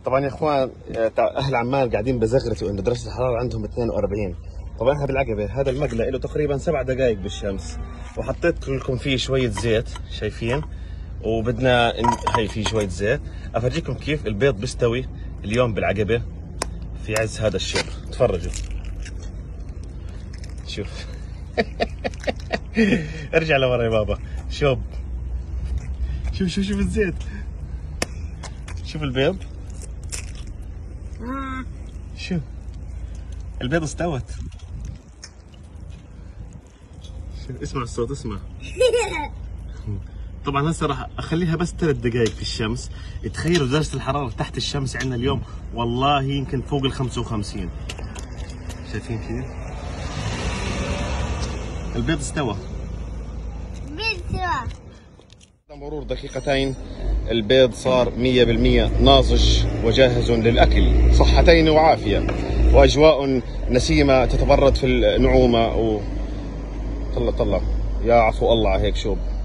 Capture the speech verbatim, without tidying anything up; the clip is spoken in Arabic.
طبعا يا اخوان اهل عمان قاعدين بزغرتوا انه درجه الحراره عندهم اثنين وأربعين. طبعا احنا بالعقبه هذا المقلى له تقريبا سبع دقائق بالشمس، وحطيت لكم فيه شويه زيت شايفين، وبدنا هي فيه شويه زيت. افرجيكم كيف البيض بيستوي اليوم بالعقبه في عز هذا الشب. تفرجوا شوف ارجع لورا يا بابا. شوف شوف شوف شوف الزيت، شوف البيض، شوف البيض استوت. اسمع الصوت، اسمع. طبعا هسه راح اخليها بس ثلاث دقائق في الشمس. تخيلوا درجة الحرارة تحت الشمس عندنا اليوم والله يمكن فوق ال خمسة وخمسين. شايفين كيف؟ البيض استوى. البيض استوى. مرور دقيقتين البيض صار مية بالمية ناضج وجاهز للأكل، صحتين وعافية وأجواء نسيمة تتبرد في النعومة و... طلع طلع يا عفو الله على هيك شوب.